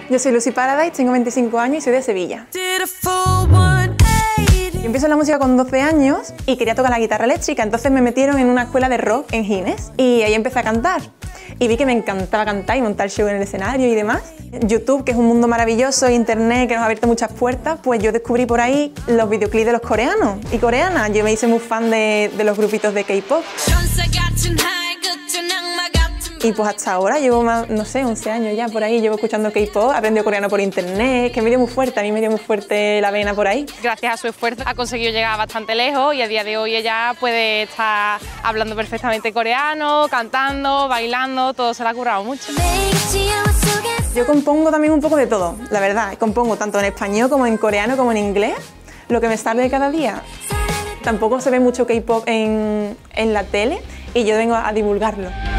Yo soy Lucy Paradise, tengo 25 años y soy de Sevilla. Yo empecé la música con 12 años y quería tocar la guitarra eléctrica, entonces me metieron en una escuela de rock en Gines y ahí empecé a cantar. Y vi que me encantaba cantar y montar show en el escenario y demás. YouTube, que es un mundo maravilloso, Internet, que nos ha abierto muchas puertas, pues yo descubrí por ahí los videoclips de los coreanos y coreanas. Yo me hice muy fan de los grupitos de K-pop. Y pues hasta ahora llevo más, no sé, 11 años ya por ahí, llevo escuchando K-pop, aprendí coreano por internet, que me dio muy fuerte, a mí me dio muy fuerte la vena por ahí. Gracias a su esfuerzo ha conseguido llegar bastante lejos y a día de hoy ella puede estar hablando perfectamente coreano, cantando, bailando, todo se le ha currado mucho. Yo compongo también un poco de todo, la verdad, compongo tanto en español como en coreano como en inglés, lo que me sale cada día. Tampoco se ve mucho K-pop en la tele y yo vengo a divulgarlo.